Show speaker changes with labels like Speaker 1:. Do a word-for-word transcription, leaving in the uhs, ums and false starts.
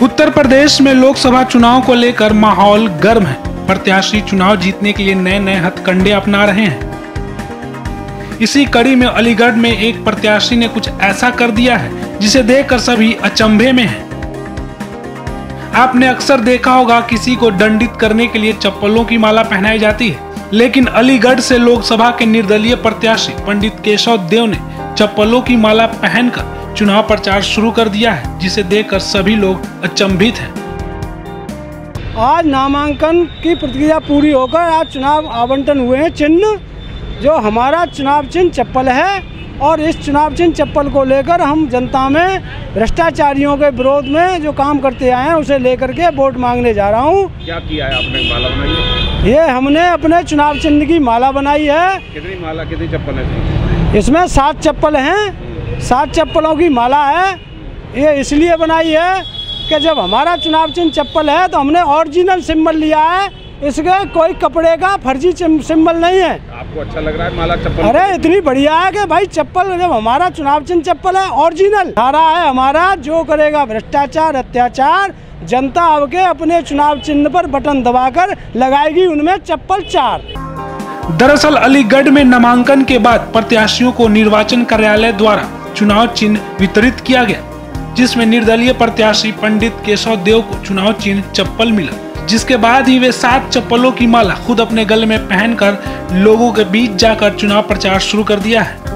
Speaker 1: उत्तर प्रदेश में लोकसभा चुनाव को लेकर माहौल गर्म है। प्रत्याशी चुनाव जीतने के लिए नए नए हथकंडे अपना रहे हैं। इसी कड़ी में अलीगढ़ में एक प्रत्याशी ने कुछ ऐसा कर दिया है जिसे देखकर सभी अचंभे में हैं। आपने अक्सर देखा होगा किसी को दंडित करने के लिए चप्पलों की माला पहनाई जाती है, लेकिन अलीगढ़ से लोकसभा के निर्दलीय प्रत्याशी पंडित केशव देव ने चप्पलों की माला पहनकर चुनाव प्रचार शुरू कर दिया है, जिसे देखकर सभी लोग अचंभित हैं।
Speaker 2: आज नामांकन की प्रक्रिया पूरी होकर आज चुनाव आवंटन हुए हैं चिन्ह। जो हमारा चुनाव चिन्ह चप्पल है और इस चुनाव चिन्ह चप्पल को लेकर हम जनता में भ्रष्टाचारियों के विरोध में जो काम करते आए हैं उसे लेकर के वोट मांगने जा रहा हूँ।
Speaker 3: क्या किया है आपने? माला बनाई है?
Speaker 2: ये हमने अपने चुनाव चिन्ह की माला बनाई है।
Speaker 3: कितनी माला, कितनी चप्पल है?
Speaker 2: इसमें सात चप्पल हैं, सात चप्पलों की माला है। ये इसलिए बनाई है कि जब हमारा चुनाव चिन्ह चप्पल है तो हमने ओरिजिनल सिंबल लिया है, इसके कोई कपड़े का फर्जी सिंबल नहीं है।
Speaker 3: आपको अच्छा लग रहा है माला चप्पल?
Speaker 2: अरे इतनी बढ़िया है कि भाई चप्पल, जब हमारा चुनाव चिन्ह चप्पल है ओरिजिनल धारा है हमारा, जो करेगा भ्रष्टाचार अत्याचार जनता अब के अपने चुनाव चिन्ह पर बटन दबाकर लगाएगी उनमें चप्पल चार।
Speaker 1: दरअसल अलीगढ़ में नामांकन के बाद प्रत्याशियों को निर्वाचन कार्यालय द्वारा चुनाव चिन्ह वितरित किया गया, जिसमें निर्दलीय प्रत्याशी पंडित केशव देव को चुनाव चिन्ह चप्पल मिला, जिसके बाद ही वे सात चप्पलों की माला खुद अपने गले में पहनकर लोगों के बीच जाकर चुनाव प्रचार शुरू कर दिया है।